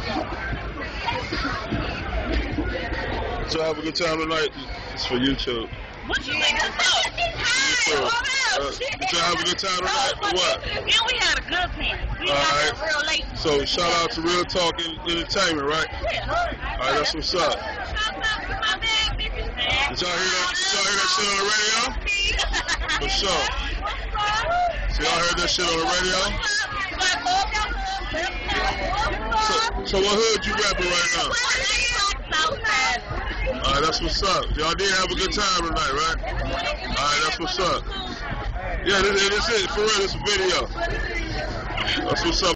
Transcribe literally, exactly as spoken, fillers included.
So have a good time tonight. It's for YouTube. What you think this up? YouTube. Uh, did y'all have a good time tonight or what? Yeah, we had a good time. We All had right. a real late. So shout out to Real Talk Entertainment, right? Yeah. All right, that's what's up. Did y'all hear that? Did y'all hear that shit on the radio? For sure. So y'all heard that shit on the radio? So, so what hood you rapping right now? Alright, that's what's up. Y'all did have a good time tonight, right? Alright, that's what's up. Yeah, this, this is it. For real, this is a video. That's what's up.